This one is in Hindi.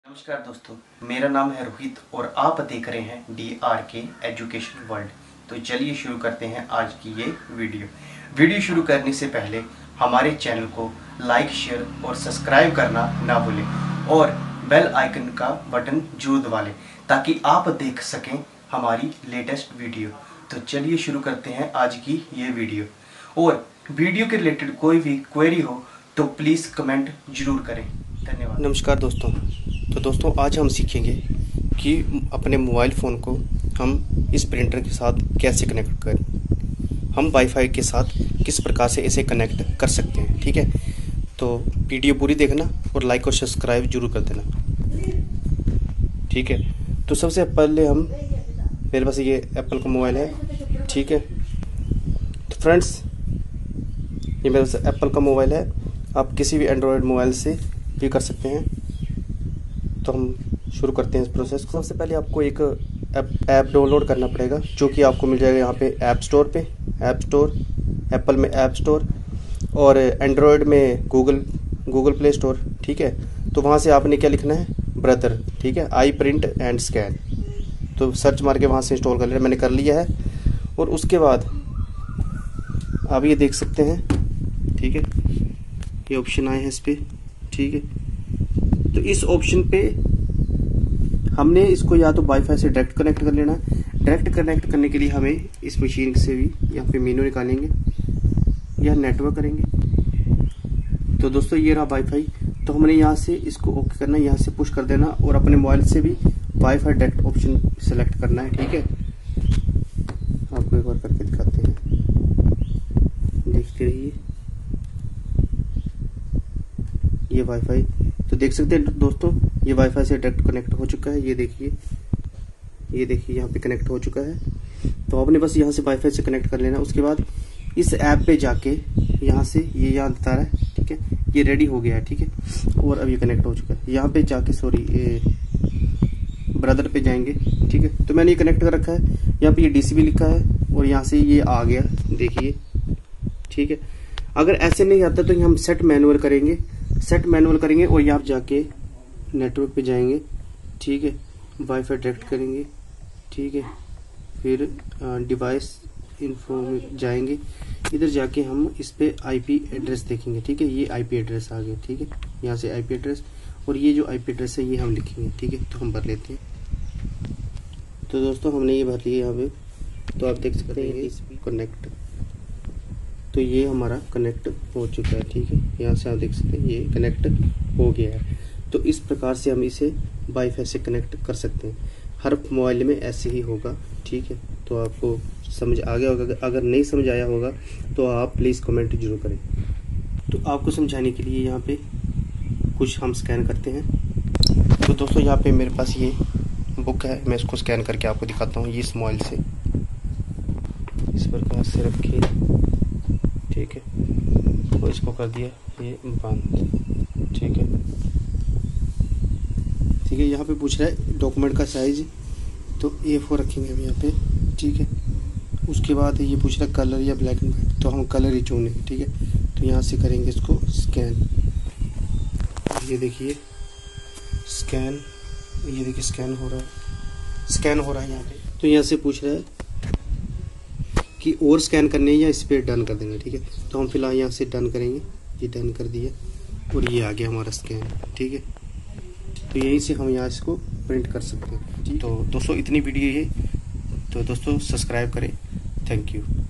नमस्कार दोस्तों, मेरा नाम है रोहित और आप देख रहे हैं DRK एजुकेशन वर्ल्ड। तो चलिए शुरू करते हैं आज की ये वीडियो शुरू करने से पहले हमारे चैनल को लाइक, शेयर और सब्सक्राइब करना ना भूलें और बेल आइकन का बटन जरूर दबा लें ताकि आप देख सकें हमारी लेटेस्ट वीडियो। तो चलिए शुरू करते हैं आज की ये वीडियो। और वीडियो के रिलेटेड कोई भी क्वेरी हो तो प्लीज़ कमेंट जरूर करें। धन्यवाद। नमस्कार दोस्तों, तो दोस्तों आज हम सीखेंगे कि अपने मोबाइल फ़ोन को हम इस प्रिंटर के साथ कैसे कनेक्ट करें। हम वाईफाई के साथ किस प्रकार से इसे कनेक्ट कर सकते हैं, ठीक है। तो वीडियो पूरी देखना और लाइक और सब्सक्राइब जरूर कर देना, ठीक है। तो सबसे पहले मेरे पास ये एप्पल का मोबाइल है, ठीक है। तो फ्रेंड्स, ये मेरे पास एप्पल का मोबाइल है, आप किसी भी एंड्रॉयड मोबाइल से भी कर सकते हैं। तो हम शुरू करते हैं इस प्रोसेस को। सबसे पहले आपको एक ऐप डाउनलोड करना पड़ेगा जो कि आपको मिल जाएगा यहाँ पे ऐप स्टोर पे। एप्पल में ऐप स्टोर और एंड्रॉयड में गूगल प्ले स्टोर, ठीक है। तो वहाँ से आपने क्या लिखना है, ब्रदर, ठीक है, आई प्रिंट एंड स्कैन। तो सर्च मार के वहाँ से इंस्टॉल कर लेना, मैंने कर लिया है। और उसके बाद आप ये देख सकते हैं, ठीक है, ये ऑप्शन आए हैं इस पर, ठीक है। तो इस ऑप्शन पे हमने इसको या तो वाईफाई से डायरेक्ट कनेक्ट कर लेना है। डायरेक्ट कनेक्ट करने के लिए हमें इस मशीन से भी यहाँ पे मेनू निकालेंगे या नेटवर्क करेंगे। तो दोस्तों ये रहा वाईफाई। तो हमने यहाँ से इसको ओके करना है, यहाँ से पुश कर देना और अपने मोबाइल से भी वाईफाई डायरेक्ट ऑप्शन सेलेक्ट करना है, ठीक है। आपको एक बार करके दिखाते हैं, देखते रहिए। ये वाईफाई तो देख सकते हैं दोस्तों, ये वाईफाई से डायरेक्ट कनेक्ट हो चुका है। ये देखिए यहाँ पे कनेक्ट हो चुका है। तो आपने बस यहाँ से वाईफाई से कनेक्ट कर लेना। उसके बाद इस ऐप पे जाके यहाँ से ये यहाँ बता रहा है, ठीक है, ये रेडी हो गया है, ठीक है। और अब ये कनेक्ट हो चुका है। यहाँ पे जाके ब्रदर पे जाएंगे, ठीक है। तो मैंने ये कनेक्ट कर रखा है, यहाँ पे ये DCB लिखा है और यहाँ से ये आ गया, देखिए, ठीक है। अगर ऐसे नहीं आता तो हम सेट मैनुअल करेंगे और यहाँ जाके नेटवर्क पे जाएंगे, ठीक है, वाईफाई डायरेक्ट करेंगे, ठीक है। फिर डिवाइस इन्फो में जाएंगे, इधर जाके हम इस पे IP एड्रेस देखेंगे, ठीक है। ये IP एड्रेस आ गया, ठीक है। यहाँ से IP एड्रेस और ये जो IP एड्रेस है ये हम लिखेंगे, ठीक है। तो हम भर लेते हैं। तो दोस्तों हमने ये भर लिया यहाँ पे। तो आप देख सकते हैं कनेक्ट, तो ये हमारा कनेक्ट हो चुका है, ठीक है। यहाँ से आप देख सकते हैं ये कनेक्ट हो गया है। तो इस प्रकार से हम इसे वाईफाई से कनेक्ट कर सकते हैं। हर मोबाइल में ऐसे ही होगा, ठीक है। तो आपको समझ आ गया होगा। अगर नहीं समझ आया होगा तो आप प्लीज़ कमेंट जरूर करें। तो आपको समझाने के लिए यहाँ पे कुछ हम स्कैन करते हैं। तो दोस्तों यहाँ पे मेरे पास ये बुक है, मैं इसको स्कैन करके आपको दिखाता हूँ। ये इस मोबाइल से इस प्रकार से रखिए, ठीक है। और इसको कर दिया ये बंद, ठीक है। यहाँ पे पूछ रहा है डॉक्यूमेंट का साइज, तो A4 रखेंगे हम यहाँ पे, ठीक है। उसके बाद ये पूछ रहा है कलर या ब्लैक एंड वाइट, तो हम कलर ही चुनेंगे, ठीक है। तो यहाँ से करेंगे इसको स्कैन। ये देखिए स्कैन, ये देखिए स्कैन हो रहा है यहाँ पे। तो यहाँ से पूछ रहा है कि और स्कैन करने या इस पर डन कर देंगे, ठीक है। तो हम फिलहाल यहाँ से डन करेंगे, ये डन कर दिया और ये आ गया हमारा स्कैन, ठीक है। तो यहीं से हम यहाँ इसको प्रिंट कर सकते हैं। तो दोस्तों इतनी वीडियो है, तो दोस्तों सब्सक्राइब करें। Thank you.